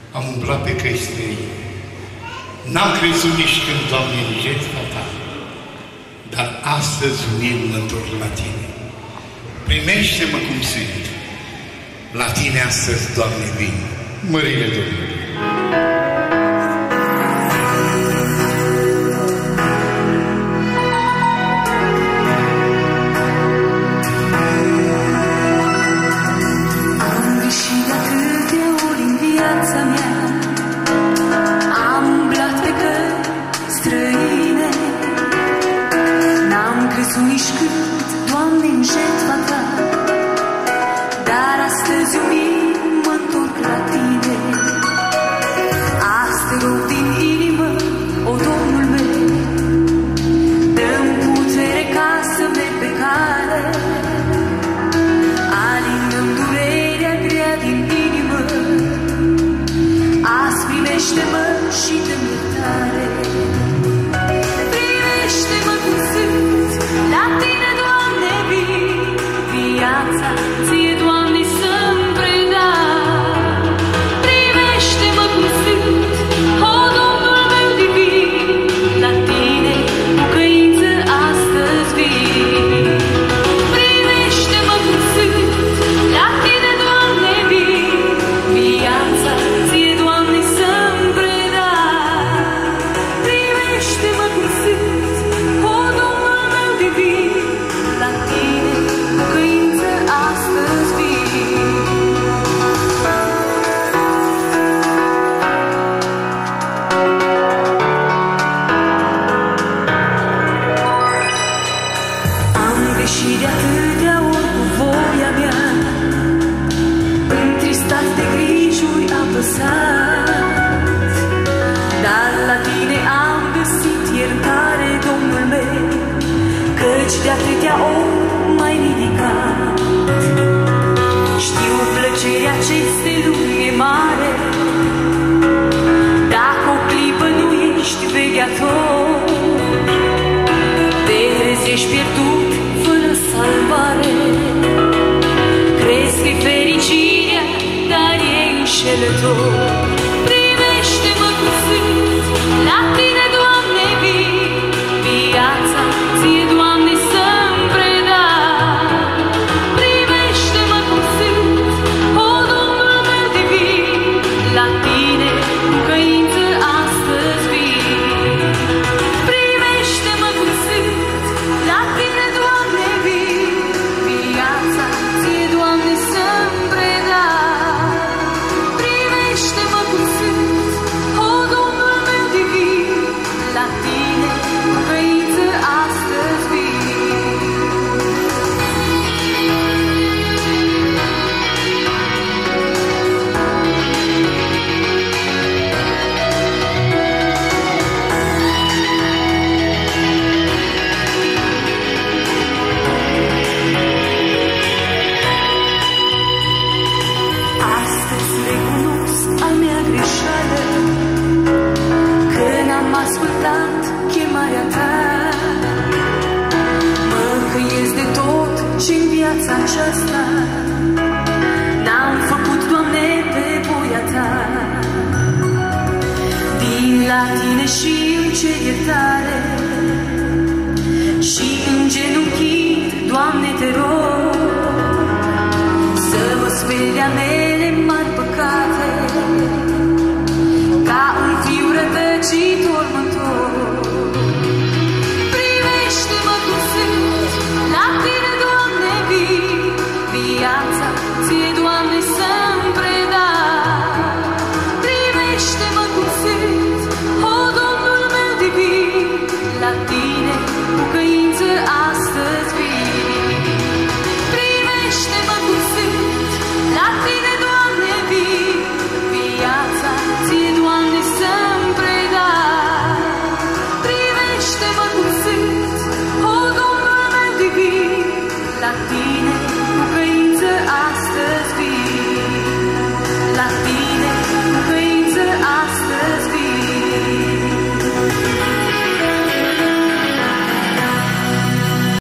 am umblat pe căi străine. N-am crezut nici când, Doamne, în jertfa Ta, dar astăzi unil mă întorc la Tine. Primește-mă cum sunt. La Tine astăzi, Doamne, vin. Mărire Domnului! Nici cât, Doamne, în jertfa Ta, dar astăzi umil mă întorc la Tine. Azi te rog din inimă, o Domnul meu, dă-mi putere ca să merg pe cale, alingă-mi durerea grea din inimă, azi primește-mă și dă-mi iertare. Primește-mă cum sunt, la Tine, Doamne, vin, viața Ție, Doamne, să-mi predau. Primește-mă cum sunt, o Domnul meu divin, la Tine cu căință astăzi vin. Primește-mă cum sunt, la Tine, Doamne, vin, viața Ție, Doamne, să-mi predau. Primește-mă cum sunt, o Domnul meu divin, la Tine cu căință astăzi vin. Am greșit de atâtea ori cu voia mea, întristat de grijuri apăsat, dar la Tine am găsit iertare, Domnul meu, căci de atâtea ori m-ai ridicat. Știu plăcerea acestei lumi e mare, dacă o clipă nu ești vegheator, te trezești pierdut fără salvare. Crezi că-i fericirea, dar e înșelător. Primește-mă cum sunt, la Tine, Doamne, vin, viața Ție, Doamne, să-mi predau. Primește-mă cum sunt, o Domnul meu divin, la Tine cu căință astăzi vin. Primește-mă cum sunt, la Tine, Doamne, vin, viața Ție, Doamne, să-mi predau. Primește-mă cum sunt, o Domnul meu divin, la Tine cu căință astăzi vin. Astăzi recunosc a mea greșeală, că n-am ascultat chemarea Ta. Mă încăiesc de tot ce-n viața aceasta n-am făcut, Doamne, pe voia Ta. Vin la Tine și îmi cer iertare și îngenunchit, Doamne, te rog, să mă speli de-a mele mari păcate, ca un fiu rătăcitor mă întorc. Primește-mă cum sunt, la Tine, Doamne, vin, viața Ție,